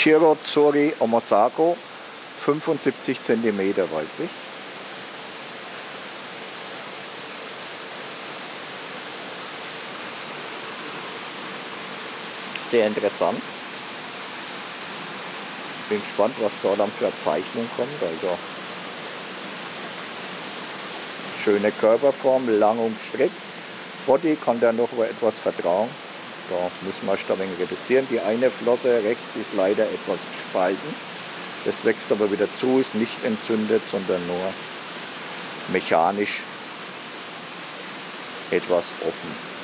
Shirotsuri Omosako, 75 cm weiblich. Sehr interessant. Bin gespannt, was da dann für eine Zeichnung kommt. Also schöne Körperform, lang umstrickt. Body kann der noch etwas vertragen. Da müssen wir erst ein wenig reduzieren. Die eine Flosse rechts ist leider etwas gespalten. Das wächst aber wieder zu, ist nicht entzündet, sondern nur mechanisch etwas offen.